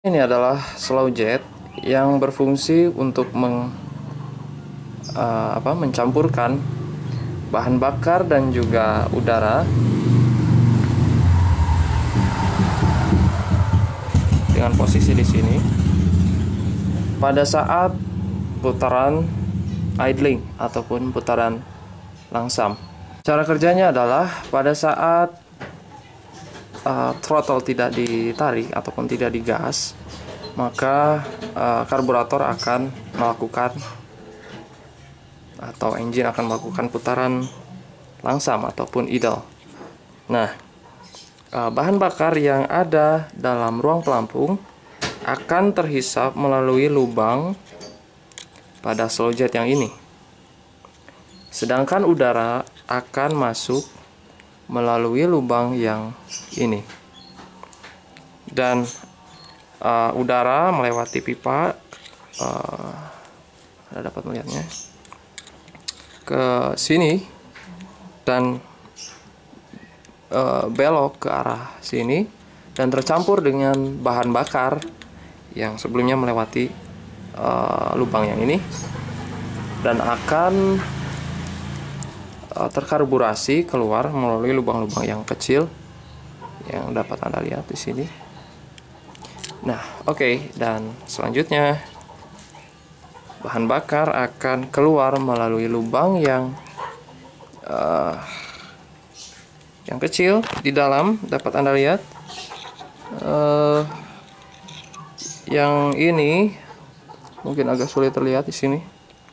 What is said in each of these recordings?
Ini adalah slow jet yang berfungsi untuk mencampurkan bahan bakar dan juga udara dengan posisi di sini pada saat putaran idling ataupun putaran langsam. Cara kerjanya adalah pada saat throttle tidak ditarik ataupun tidak digas, maka karburator akan melakukan atau engine akan melakukan putaran langsam ataupun idle. Nah, bahan bakar yang ada dalam ruang pelampung akan terhisap melalui lubang pada slow jet yang ini, sedangkan udara akan masuk melalui lubang yang ini, dan udara melewati pipa, Anda dapat melihatnya, ke sini dan belok ke arah sini dan tercampur dengan bahan bakar yang sebelumnya melewati lubang yang ini dan akan terkarburasi keluar melalui lubang-lubang yang kecil yang dapat Anda lihat di sini. Nah, oke. Dan selanjutnya bahan bakar akan keluar melalui lubang yang kecil di dalam, dapat Anda lihat. Yang ini mungkin agak sulit terlihat di sini.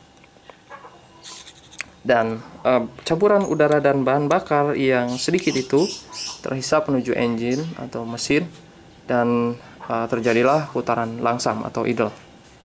Dan campuran udara dan bahan bakar yang sedikit itu terhisap menuju engine atau mesin dan terjadilah putaran langsam atau idle.